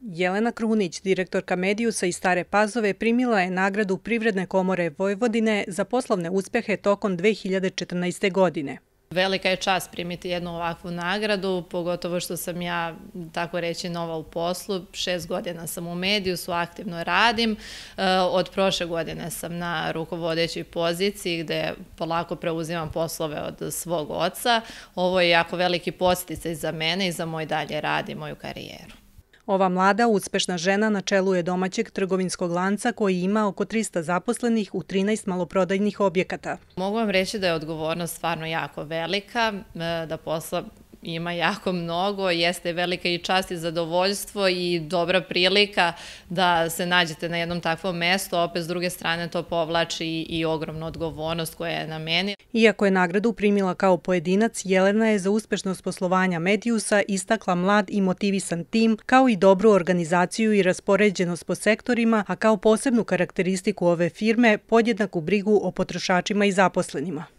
Jelena Krunić, direktorka Mediusa iz Stare Pazove, primila je nagradu Privredne komore Vojvodine za poslovne uspehe tokom 2014. godine. Velika je čast primiti jednu ovakvu nagradu, pogotovo što sam ja, tako reći, nova u poslu. 6 godina sam u Mediusu, aktivno radim. Od prošle godine sam na rukovodećoj poziciji gde polako preuzimam poslove od svog oca. Ovo je jako veliki podsticaj za mene i za moj dalje rad i moju karijeru. Ova mlada, uspešna žena na čelu je domaćeg trgovinskog lanca koji ima oko 300 zaposlenih u 13 maloprodajnih objekata. Mogu vam reći da je odgovornost stvarno jako velika, da posla ima jako mnogo, jeste velika i čast i zadovoljstvo i dobra prilika da se nađete na jednom takvom mestu, a opet s druge strane to povlači i ogromnu odgovornost koja je na meni. Iako je nagradu primila kao pojedinac, Jelena je za uspešnost poslovanja Mediusa istakla mlad i motivisan tim, kao i dobru organizaciju i raspoređenost po sektorima, a kao posebnu karakteristiku ove firme podjednaku brigu o potrošačima i zaposlenima.